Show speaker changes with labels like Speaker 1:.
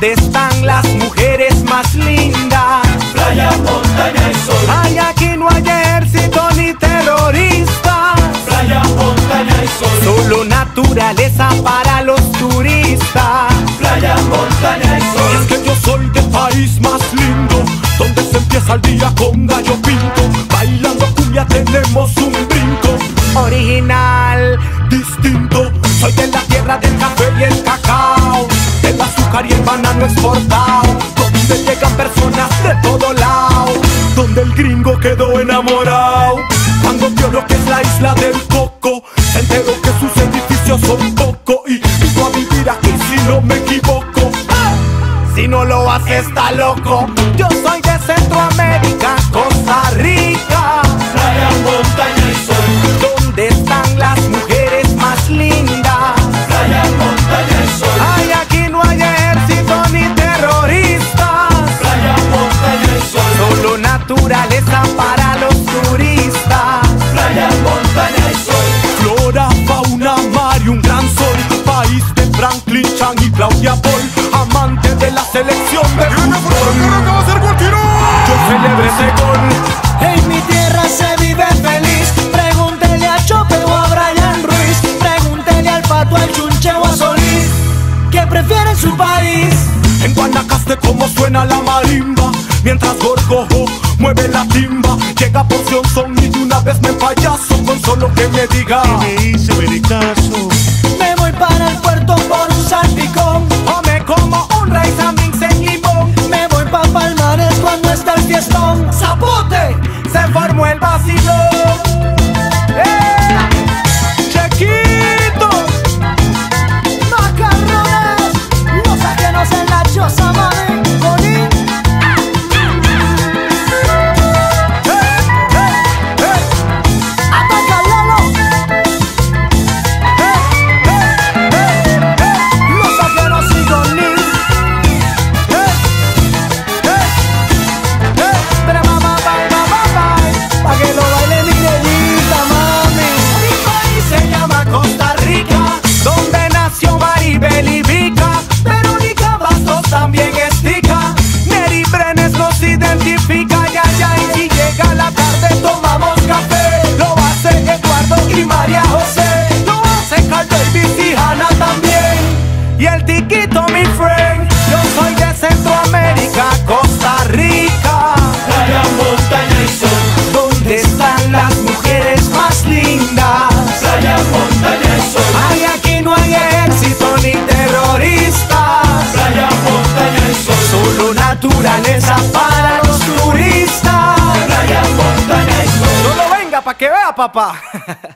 Speaker 1: ¿Dónde están las mujeres más lindas?
Speaker 2: Playa, montaña y sol.
Speaker 1: Ay, aquí no hay ejército ni terroristas.
Speaker 2: Playa, montaña y sol.
Speaker 1: Solo naturaleza para los turistas.
Speaker 2: Playa, montaña y sol.
Speaker 1: Es que yo soy del país más lindo, donde se empieza el día con gallo pinto. Bailando cumbia tenemos un brinco original, distinto. Soy de la tierra del café y el cacao, del azúcar y el banano exportado, donde llegan personas de todo lado, donde el gringo quedó enamorado cuando vio lo que es la isla del coco. Se enteró que sus edificios son poco y vino a vivir aquí si no me equivoco. Si no lo hace está loco. Yo soy de Centroamérica, Costa Rica.
Speaker 2: Playa, montaña y sol.
Speaker 1: ¿Dónde están las mujeres más lindas?
Speaker 2: Playa, montaña y sol.
Speaker 1: Ay, aquí no hay ejército ni terroristas.
Speaker 2: Playa, montaña y sol.
Speaker 1: Solo naturaleza para los turistas.
Speaker 2: Playa, montaña y sol.
Speaker 1: Flora, fauna, mar y un gran sol. País de Franklin Chan y Claudia Paul, amante de la selección de fútbol. Yo celebré ese gol.
Speaker 3: En mi tierra se vive feliz. Pregúntele a Chope o a Brian Ruiz. Pregúntele al Pato, al Chunche o a Solís, ¿qué prefieren su país?
Speaker 1: En Guanacaste como suena la marimba, mientras Gorgojo mueve la timba. Llega porción son y de una vez me payaso con solo que me diga.
Speaker 4: Me hice vericazo.
Speaker 3: Me voy para el puerto por un salpicón,
Speaker 1: O me como un rice and beans en limón.
Speaker 3: me voy pa' Palmares cuando está el fiestón.
Speaker 1: ¡Zapote! Se formó el vacilón. Chequito,
Speaker 3: Macarrones, los ajenos en la choza, mami. Bolín, ataca Lalo. Los ajenos y Golín.
Speaker 1: pero mamá,
Speaker 3: Pa' que lo baile mi negrita, mami.
Speaker 1: mi país se llama Costa Rica, donde nació Maribel y Vica. Verónica Bastos también es tica. Neri Brenes nos identifica. Ya, y si llega la tarde tomamos café. Lo hace Eduardo y María José. Lo hace Carl Davis y Hannah también. Y el tiquito, mi friend. Yo soy de Centroamérica, Costa Rica.
Speaker 2: Playa, montaña y sol.
Speaker 1: ¿Dónde están las mujeres más lindas?
Speaker 2: Playa, montaña y sol.
Speaker 1: Ay, aquí no hay ejército ni terroristas.
Speaker 2: Playa, montaña y sol.
Speaker 1: Solo naturaleza para los turistas.
Speaker 2: Playa, montaña y sol.
Speaker 1: Solo venga pa' que vea, papá.